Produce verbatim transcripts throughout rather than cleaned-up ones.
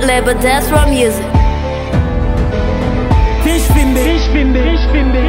record label, Death Row Music. Fish Fimbi, Fish Fimbi, Fish Fimbi.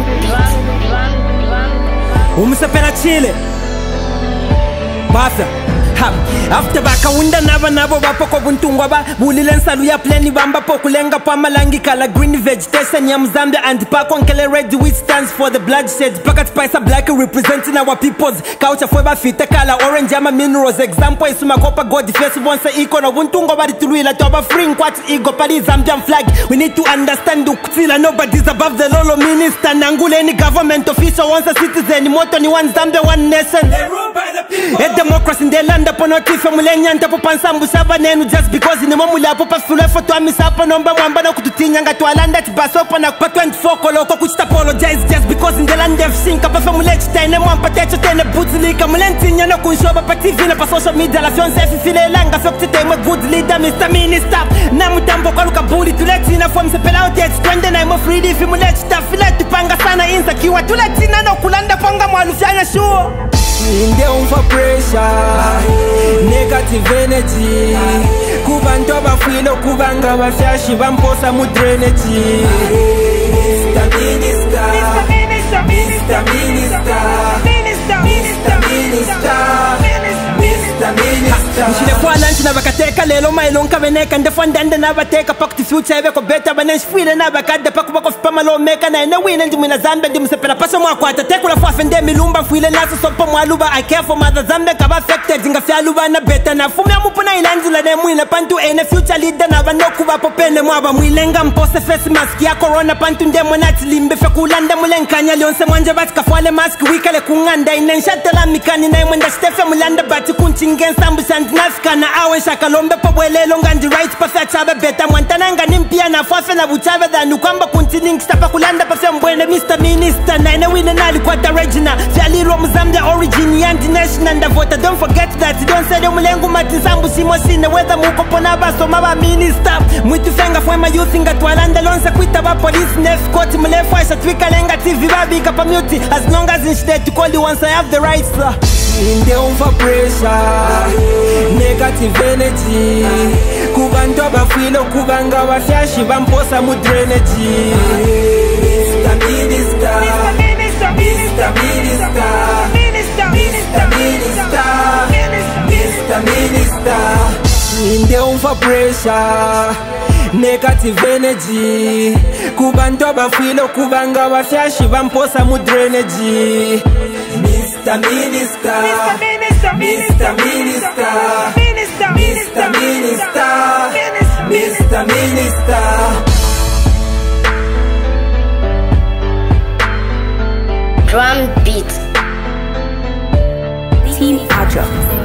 Umusapela chile Bafla After baka wunda naba nabo bapo ko buntungwa ba bulile nsalu ya pleni bamba po kulenga pa malangi kala green vegetation ya Mzambia and pako nkele red which stands for the bloodshed packet spice black representing our peoples culture for ba fita kala orange ama minerals example isuma kopa god face bonse iko no buntungwa bari tuluila to ba free kwat ego pali Zambian flag. We need to understand ukutila nobody's above the lolo minister nangule any government official once a citizen moto ni one Zambia one nation. They rule by the people. A democracy in the land upon a tifa mulenya po pansambu saba nenu just because ni mamula po pasule foto amisapo nomba mwamba na kututinya nga twalanda tibasopo na kwa twenty-four koloko kuchita apologize just because in the land of sinka pa famulech tene mwamba techo tene butzilika mulentinya na kunshoba pa T V na pa social media la fiance fifile langa fokti teme good leader Mister Minister na mutambo kwa luka buli tuletina from sepela out yet twende na imo free if mulech tafile tupanga sana insecure tuletina na kulanda panga mwalufyanya sure in the on for pressure negative energy kubantu abafilo kubanga bafyashi bamposa mu drainage. Mister Minister Mister Minister Minister Minister Minister Mister Minister Mshile kwa lunch na bakateka lelo mailonka beneka ndefandande na bateka pack to future ebe ko beta baneshfile na bakade pack bako fama lo meka na ene win ndi mina Zambia ndi msepela paso mwa kwa tateku la fafende milumba file naso sopo mwaluba I care for mother Zambia kaba affected nga fyaluba na beta na fumya mupuna ilanzula ne mwina pantu ene future leader na banoku bapo pene mwaba mwilenga mpose face mask ya corona pantu ndemo nati limbe fe kulanda mulenkanya lionse mwanje batika fwale mask wikale kunganda inenshatela mikani na imwenda stefe mulanda bati kunchingen sambu sandinafika na awe shakalombe po bwelelo ngandi right pa fya chabe beta mwantananga nimpia na fwafe na buchabe dhanu kwamba kuntining stapa kulanda pa fya mbwene Mister Minister na ene wine nali kwa ta Regina fya liro Mzambia origin yanti national nda vota. Don't forget that don't say mulengu mati sambu simo sine whether muko pona baso maba minister mwitu fenga fwema youth nga twalanda lonse kwita ba police nef court mulefu aisha twika lenga T V babi kapa mute as long as in shite to call you once I have the rights in the on for pressure negative energy kubantu abafilo kubanga bafyashi bamposa mu drainage. Mister Minister Mister Minister Minister Mister Minister in the on for pressure negative energy kubantu abafilo kubanga bafyashi bamposa mu drainage. Mister Minister Mister Minister Minister Mister Minister Mister Minister Drum beat Team Adra.